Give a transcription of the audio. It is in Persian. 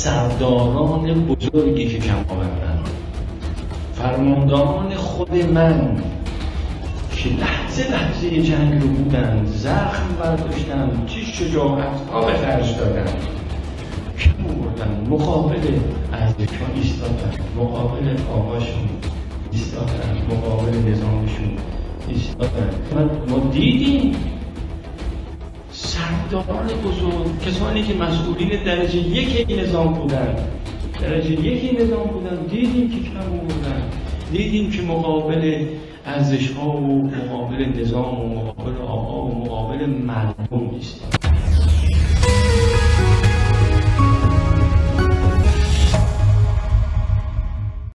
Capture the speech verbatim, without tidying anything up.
سرداران بزرگی که کم آوردند، فرماندهان خود من که لحظه لحظه جنگ رو بودند، زخم برداشتند، چه شجاعت ها به خرج دادند، کم آوردند، مقابل ارزش‌ها ایستادند، مقابل آقاشون ایستادند، مقابل نظامشون ایستادند. ما دیدیم سرداران بزرگ، کسانی که مسئولین درجه یک این نظام بودند، درجه یک این نظام بودند، دیدیم که کم آوردند، دیدیم که مقابل ارزش‌ها و مقابل نظام و مقابل آقا و مقابل مردم ایستادند.